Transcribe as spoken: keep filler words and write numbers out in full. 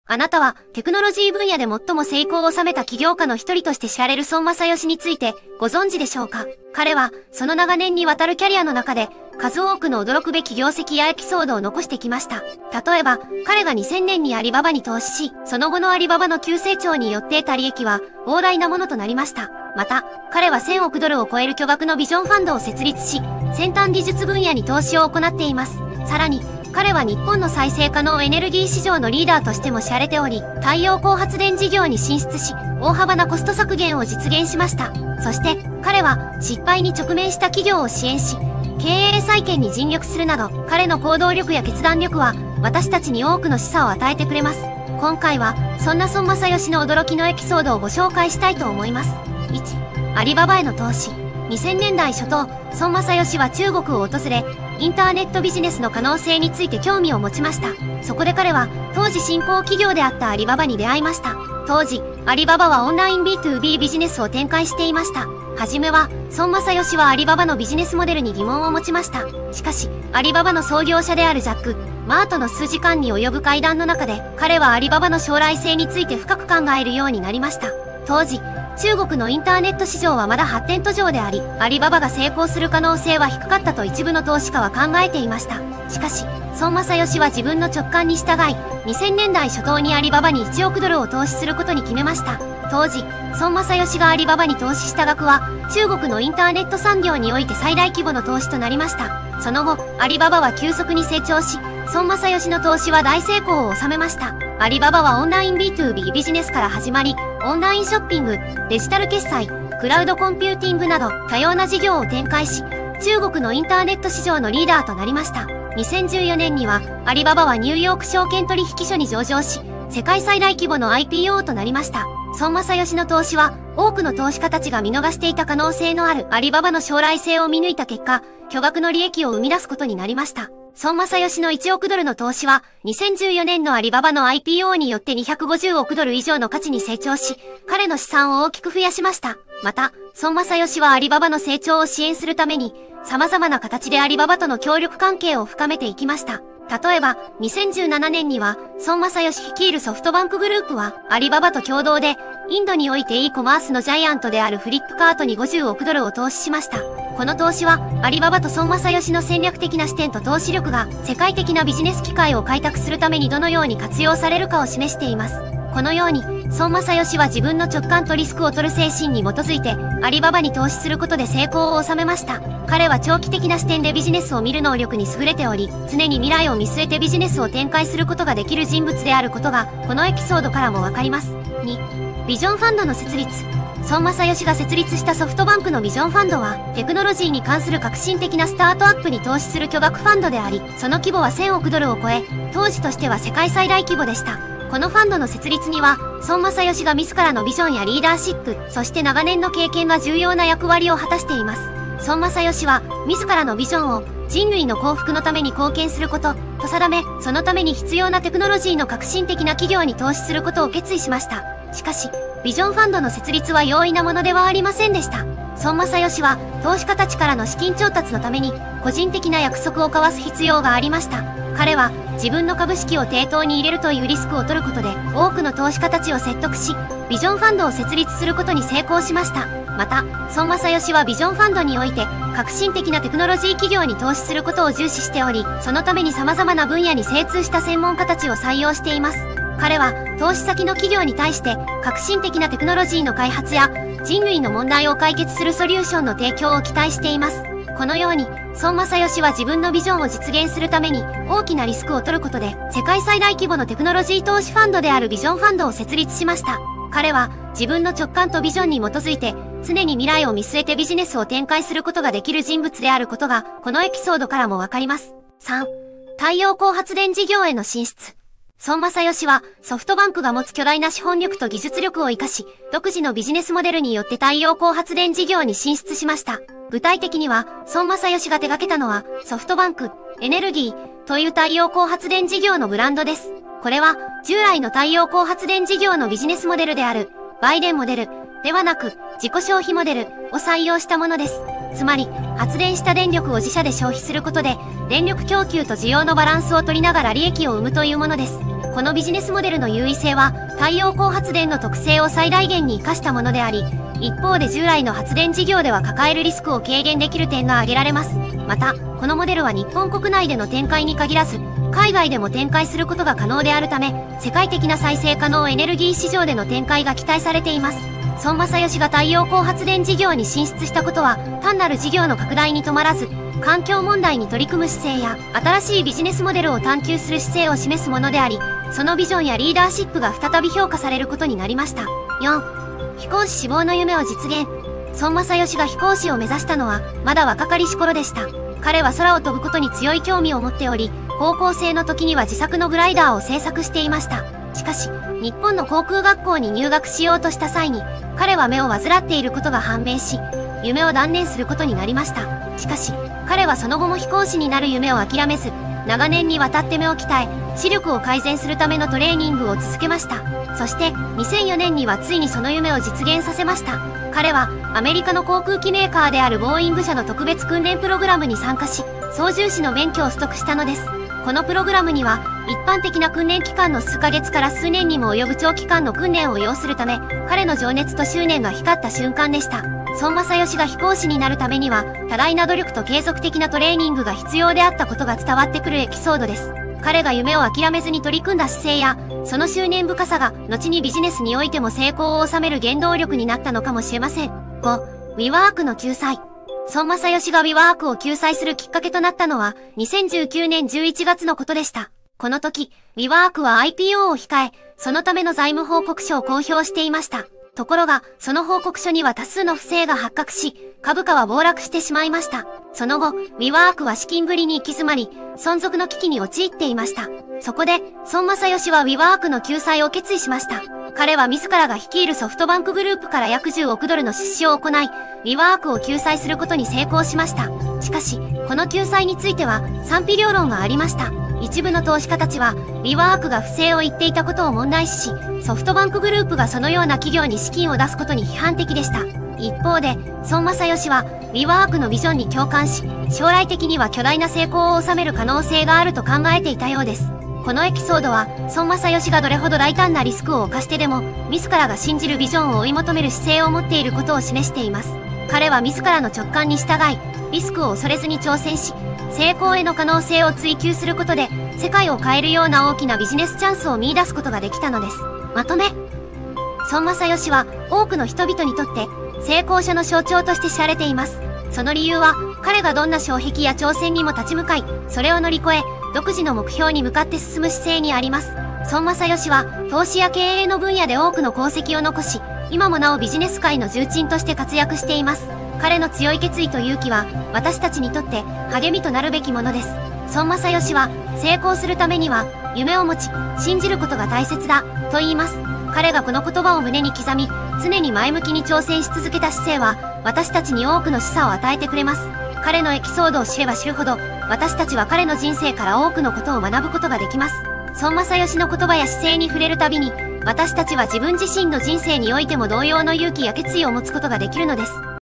あなたはテクノロジー分野で最も成功を収めた起業家の一人として知られる孫正義についてご存知でしょうか？彼はその長年にわたるキャリアの中で数多くの驚くべき業績やエピソードを残してきました。例えば、彼がにせんねんにアリババに投資し、その後のアリババの急成長によって得た利益は膨大なものとなりました。また、彼はせんおくドルを超える巨額のビジョンファンドを設立し、先端技術分野に投資を行っています。さらに、彼は日本の再生可能エネルギー市場のリーダーとしても知られており、太陽光発電事業に進出し、大幅なコスト削減を実現しました。そして、彼は失敗に直面した企業を支援し、経営再建に尽力するなど、彼の行動力や決断力は、私たちに多くの示唆を与えてくれます。今回は、そんな孫正義の驚きのエピソードをご紹介したいと思います。いち、アリババへの投資。にせんねんだい初頭、孫正義は中国を訪れ、インターネットビジネスの可能性について興味を持ちました。そこで彼は、当時新興企業であったアリババに出会いました。当時、アリババはオンライン ビーツービー ビジネスを展開していました。はじめは、孫正義はアリババのビジネスモデルに疑問を持ちました。しかし、アリババの創業者であるジャック・マーとの数時間に及ぶ会談の中で、彼はアリババの将来性について深く考えるようになりました。当時、中国のインターネット市場はまだ発展途上であり、アリババが成功する可能性は低かったと一部の投資家は考えていました。しかし、孫正義は自分の直感に従い、にせんねんだい初頭にアリババにいちおくドルを投資することに決めました。当時、孫正義がアリババに投資した額は、中国のインターネット産業において最大規模の投資となりました。その後、アリババは急速に成長し、孫正義の投資は大成功を収めました。アリババはオンライン ビーツービー ビジネスから始まり、オンラインショッピング、デジタル決済、クラウドコンピューティングなど多様な事業を展開し、中国のインターネット市場のリーダーとなりました。にせんじゅうよねんには、アリババはニューヨーク証券取引所に上場し、世界最大規模の アイピーオー となりました。孫正義の投資は、多くの投資家たちが見逃していた可能性のあるアリババの将来性を見抜いた結果、巨額の利益を生み出すことになりました。孫正義のいちおくドルの投資は、にせんじゅうよねんのアリババの アイピーオー によってにひゃくごじゅうおくドル以上の価値に成長し、彼の資産を大きく増やしました。また、孫正義はアリババの成長を支援するために、様々な形でアリババとの協力関係を深めていきました。例えば、にせんじゅうななねんには、孫正義率いるソフトバンクグループは、アリババと共同で、インドにおいて e コマースのジャイアントであるフリップカートにごじゅうおくドルを投資しました。この投資は、アリババと孫正義の戦略的な視点と投資力が、世界的なビジネス機会を開拓するためにどのように活用されるかを示しています。このように、孫正義は自分の直感とリスクを取る精神に基づいて、アリババに投資することで成功を収めました。彼は長期的な視点でビジネスを見る能力に優れており、常に未来を見据えてビジネスを展開することができる人物であることが、このエピソードからもわかります。に、ビジョンファンドの設立。孫正義が設立したソフトバンクのビジョンファンドは、テクノロジーに関する革新的なスタートアップに投資する巨額ファンドであり、その規模はせんおくドルを超え、当時としては世界最大規模でした。このファンドの設立には、孫正義が自らのビジョンやリーダーシップ、そして長年の経験が重要な役割を果たしています。孫正義は、自らのビジョンを人類の幸福のために貢献すること、と定め、そのために必要なテクノロジーの革新的な企業に投資することを決意しました。しかし、ビジョンファンドの設立は容易なものではありませんでした。孫正義は、投資家たちからの資金調達のために、個人的な約束を交わす必要がありました。彼は、自分の株式を抵当に入れるというリスクを取ることで、多くの投資家たちを説得し、ビジョンファンドを設立することに成功しました。また、孫正義はビジョンファンドにおいて、革新的なテクノロジー企業に投資することを重視しており、そのために様々な分野に精通した専門家たちを採用しています。彼は、投資先の企業に対して、革新的なテクノロジーの開発や、人類の問題を解決するソリューションの提供を期待しています。このように、孫正義は自分のビジョンを実現するために、大きなリスクを取ることで、世界最大規模のテクノロジー投資ファンドであるビジョンファンドを設立しました。彼は、自分の直感とビジョンに基づいて、常に未来を見据えてビジネスを展開することができる人物であることが、このエピソードからもわかります。さん、太陽光発電事業への進出。孫正義はソフトバンクが持つ巨大な資本力と技術力を活かし、独自のビジネスモデルによって太陽光発電事業に進出しました。具体的には、孫正義が手掛けたのは、ソフトバンク、エネルギーという太陽光発電事業のブランドです。これは、従来の太陽光発電事業のビジネスモデルである、売電モデル、ではなく、自己消費モデルを採用したものです。つまり、発電した電力を自社で消費することで、電力供給と需要のバランスを取りながら利益を生むというものです。 このビジネスモデルの優位性は太陽光発電の特性を最大限に活かしたものであり、一方で従来の発電事業では抱えるリスクを軽減できる点が挙げられます。また、このモデルは日本国内での展開に限らず、海外でも展開することが可能であるため、世界的な再生可能エネルギー市場での展開が期待されています。孫正義が太陽光発電事業に進出したことは、単なる事業の拡大に止まらず、環境問題に取り組む姿勢や、新しいビジネスモデルを探求する姿勢を示すものであり、そのビジョンやリーダーシップが再び評価されることになりました。よん. 飛行士志望の夢を実現。孫正義が飛行士を目指したのは、まだ若かりし頃でした。彼は空を飛ぶことに強い興味を持っており、高校生の時には自作のグライダーを製作していました。しかし、日本の航空学校に入学しようとした際に、彼は目を患っていることが判明し、夢を断念することになりました。しかし、彼はその後も飛行士になる夢を諦めず、長年にわたって目を鍛え、視力を改善するためのトレーニングを続けました。そして、にせんよねんにはついにその夢を実現させました。彼は、アメリカの航空機メーカーであるボーイング社の特別訓練プログラムに参加し、操縦士の免許を取得したのです。このプログラムには、一般的な訓練期間の数ヶ月から数年にも及ぶ長期間の訓練を要するため、彼の情熱と執念が光った瞬間でした。孫正義が飛行士になるためには、多大な努力と継続的なトレーニングが必要であったことが伝わってくるエピソードです。彼が夢を諦めずに取り組んだ姿勢や、その執念深さが、後にビジネスにおいても成功を収める原動力になったのかもしれません。ご. ウィワークの救済。孫正義がウィワークを救済するきっかけとなったのは、にせんじゅうきゅうねんじゅういちがつのことでした。この時、ウィワークは アイピーオー を控え、そのための財務報告書を公表していました。ところが、その報告書には多数の不正が発覚し、株価は暴落してしまいました。その後、ウィワークは資金繰りに行き詰まり、存続の危機に陥っていました。そこで、孫正義はウィワークの救済を決意しました。彼は自らが率いるソフトバンクグループから約じゅうおくドルの出資を行い、ウィワークを救済することに成功しました。しかし、この救済については賛否両論がありました。一部の投資家たちは、ウィワークが不正を言っていたことを問題視し、ソフトバンクグループがそのような企業に資金を出すことに批判的でした。一方で、孫正義は、ウィワークのビジョンに共感し、将来的には巨大な成功を収める可能性があると考えていたようです。このエピソードは、孫正義がどれほど大胆なリスクを冒してでも、自らが信じるビジョンを追い求める姿勢を持っていることを示しています。彼は自らの直感に従い、リスクを恐れずに挑戦し、成功への可能性を追求することで、世界を変えるような大きなビジネスチャンスを見出すことができたのです。まとめ。孫正義は、多くの人々にとって、成功者の象徴として知られています。その理由は、彼がどんな障壁や挑戦にも立ち向かい、それを乗り越え、独自の目標に向かって進む姿勢にあります。孫正義は、投資や経営の分野で多くの功績を残し、今もなおビジネス界の重鎮として活躍しています。彼の強い決意と勇気は、私たちにとって励みとなるべきものです。孫正義は、成功するためには、夢を持ち、信じることが大切だ、と言います。彼がこの言葉を胸に刻み、常に前向きに挑戦し続けた姿勢は、私たちに多くの示唆を与えてくれます。彼のエピソードを知れば知るほど、私たちは彼の人生から多くのことを学ぶことができます。孫正義の言葉や姿勢に触れるたびに、私たちは自分自身の人生においても同様の勇気や決意を持つことができるのです。